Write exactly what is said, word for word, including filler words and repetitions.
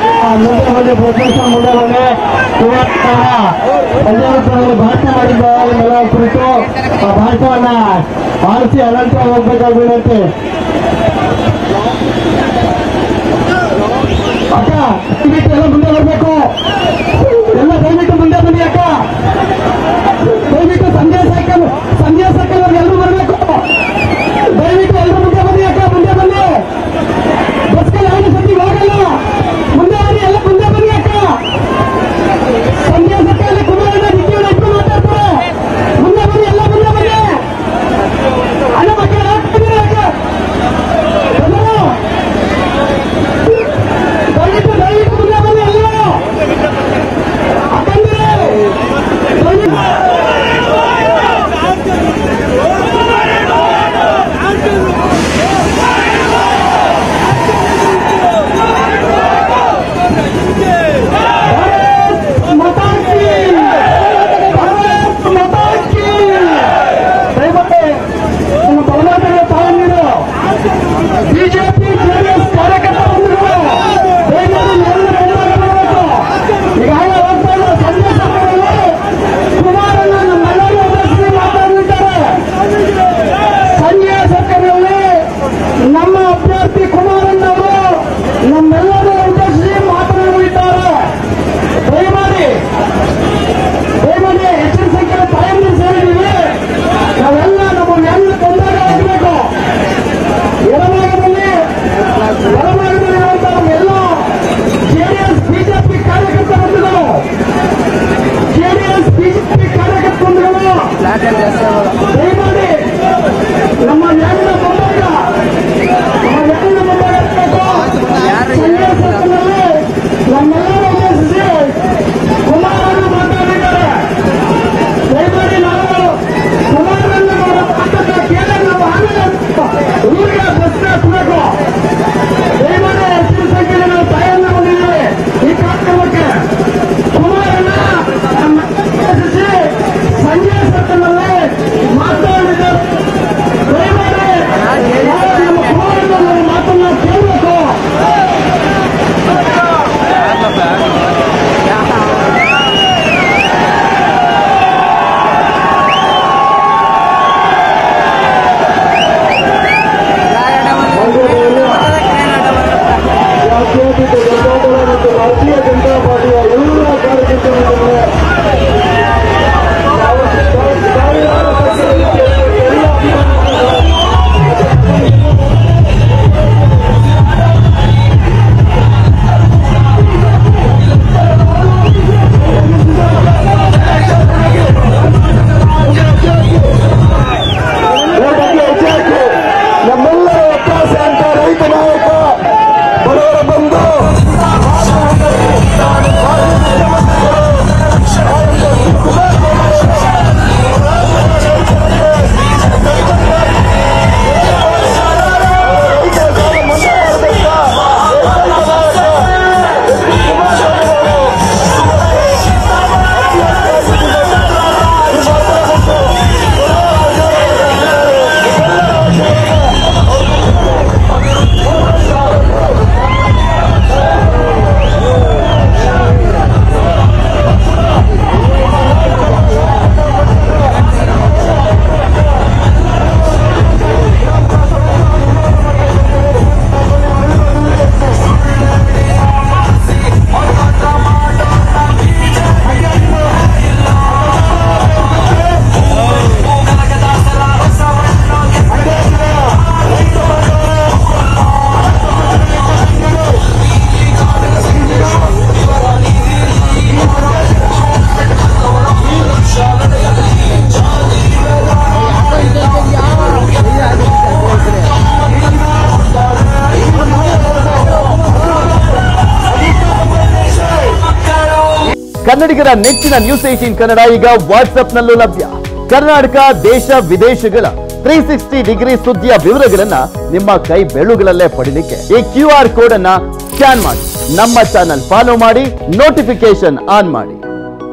ಮುಂದೆ ಬಂದು ಪ್ರೊಫೆಸರ್ ಮುಂದೆ ಬಂದು ಪಂಚಾಯತ್ ಭಾಷಣ ಮಾಡಿದ್ದ ಕುರಿತು ಆ ಭಾಷಣವನ್ನ ಆರಿಸಿ ಅನಂತರ ಹೋಗ್ಬೇಕಾಗಿ ವಿನಂತಿ. ಅಕ್ಕ ದಯವಿಟ್ಟು ಎಲ್ಲ ಮುಂದೆ ಬರಬೇಕು, ಎಲ್ಲ ದಯವಿಟ್ಟು ಮುಂದೆ ಬನ್ನಿ ಅಕ್ಕ, ದಯವಿಟ್ಟು ಸಂಜೆ ಸೈಕಲ್ ಸಂಜೆ ಸೈಕಲ್ ಅವ್ರಿಗೆ ಎಲ್ಲರೂ ಬರಬೇಕು, ದಯವಿಟ್ಟು ಎಲ್ಲರೂ ಮುಂದೆ ಬನ್ನಿ ಅಕ್ಕ, ಮುಂದೆ ಬನ್ನಿ, ಬಸ್ಗೆ ಯಾರು ಸತಿ ಹೋಗಲ್ಲ, ಮುಂದೆ ಬನ್ನಿ, ಎಲ್ಲ ಮುಂದೆ ಬನ್ನಿ ಅಕ್ಕ, ಸಂಜೆ ಸೈಕಲ್ ಕುಮಾರಣ್ಣ ನಿಖಿಲ್ ಇಟ್ಟು ಮಾತಾಡ್ತಾರೆ, ಮುಂದೆ ಬನ್ನಿ, ಎಲ್ಲ ಮುಂದೆ ಬನ್ನಿ, ಅಣ್ಣ ಮಕ್ಕಳು ಹಾಕ್ತಿದ್ದೀರ ಅಕ್ಕ, ದಯವಿಟ್ಟು ದಯವಿಟ್ಟು ಮುಂದೆ ಬನ್ನಿ ಎಲ್ಲರೂ ಅಕ್ಕಂದ್ರೆ ಬಿಜೆಪಿ ಜೆಡಿಎಸ್ ಕಾರ್ಯಕರ್ತ ಬಂಧುಗಳು ಈಗಾಗಲೇ ಹೋಗ್ತಾ ಇರುವ ಸಂಜೆ ಸಮಯದಲ್ಲಿ ಕುಮಾರಣ್ಣ ನಮ್ಮೆಲ್ಲರೂ ಉದ್ದೇಶಿಸಿ ಮಾತನಾಡಿದ್ದಾರೆ. ಸಂಜೆ ಸರ್ಕಾರದಲ್ಲಿ ನಮ್ಮ ಅಭ್ಯರ್ಥಿ ಕುಮಾರಣ್ಣ ಅವರು ನಮ್ಮೆಲ್ಲರೂ ಉದ್ದೇಶಿಸಿ ಮಾತನಾಡಲಿದ್ದಾರೆ. ದಯಮಾಡಿ ದಯಮಾಡಿ ಹೆಚ್ಚಿನ ಸಂಖ್ಯೆಯ ತಾಯಂದಿರು ಸೇರಿದ್ದೀವಿ, ನಾವೆಲ್ಲ ನಮ್ಮ ನ್ಯಾಯ ತೊಂದರೆ ಆಗಬೇಕು. ಎಡಭಾಗದಲ್ಲಿ ಎಡಭಾಗದಲ್ಲಿ ಇರುವಂತಹ ನಮ್ಮೆಲ್ಲ ಜೆಡಿಎಸ್ ಬಿಜೆಪಿ ಕಾರ್ಯಕರ್ತ ಬಂಧುಗಳು ಜೆಡಿಎಸ್ ಬಿಜೆಪಿ ಕಾರ್ಯಕರ್ತ ಬಂಧುಗಳು ದಯಮಾಡಿ ನಮ್ಮ ನ್ಯಾಯದ ಮುಂಭಾಗ ನಮ್ಮ ನ್ಯಾಯದ ಮುಂಭಾಗ ಇರಬೇಕು. ಸಂಜೆ ಸರ್ಕಲ್ನಲ್ಲಿ ನಮ್ಮೆಲ್ಲರೂ ಉದ್ದೇಶಿಸಿ ಕುಮಾರಣ್ಣ ಮಾತನಾಡಿದ್ದಾರೆ. ದಯಮಾಡಿ ನಾವು ಕುಮಾರಣ್ಣ ಅವರ ಮಾತನ್ನ ಕೇಳಿ ನಾವು ಆಮೇಲೆ ಊರಿಗೆ ಬಸ್ ಹತ್ತಬೇಕು. ದಯಮಾಡಿ ಹೆಚ್ಚಿನ ಸಂಖ್ಯೆಯಲ್ಲಿ ನಾವು ತಾಯನ್ನ ಬಂದಿದ್ದೀವಿ ಈ ಕಾರ್ಯಕ್ರಮಕ್ಕೆ. ಕುಮಾರಣ್ಣ ನಮ್ಮ ಉದ್ದೇಶಿಸಿ ಸಂಜೆ ಸರ್ಕಲ್ನಲ್ಲಿ ಮಾತನಾಡಿದ್ದಾರೆ. ದಯಮಾಡಿ ನಾವು ನಮ್ಮ ಕುಮಾರಣ್ಣ ಮಾತನ್ನ ಕೇಳಬೇಕು. ರಾಷ್ಟ್ರೀಯ ಜನತಾ ಪಾರ್ಟಿಯ ಎಲ್ಲ ಕಾರ್ಯಕರ್ತರು ನಮ್ಮೆಲ್ಲರ ಒತ್ತಾಸೆ ಅಂತ ರೈತ ನಾಯಕ ಬಡವರ ಬಂಧು ಕನ್ನಡಿಗರ ನೆಚ್ಚಿನ ನ್ಯೂಸ್ ಏಟೀನ್ ಕನ್ನಡ ಈಗ ವಾಟ್ಸ್ಆಪ್ ನಲ್ಲೂ ಲಭ್ಯ. ಕರ್ನಾಟಕ ದೇಶ ವಿದೇಶಗಳ ತ್ರೀ ಸಿಕ್ಸ್ಟಿ ಡಿಗ್ರಿ ಸುದ್ದಿಯ ವಿವರಗಳನ್ನ ನಿಮ್ಮ ಕೈ ಬೆರಳುಗಳಲ್ಲೇ ಪಡಿಲಿಕ್ಕೆ ಈ ಕ್ಯೂ ಆರ್ ಕೋಡ್ ಅನ್ನ ಸ್ಕ್ಯಾನ್ ಮಾಡಿ, ನಮ್ಮ ಚಾನಲ್ ಫಾಲೋ ಮಾಡಿ, ನೋಟಿಫಿಕೇಶನ್ ಆನ್ ಮಾಡಿ.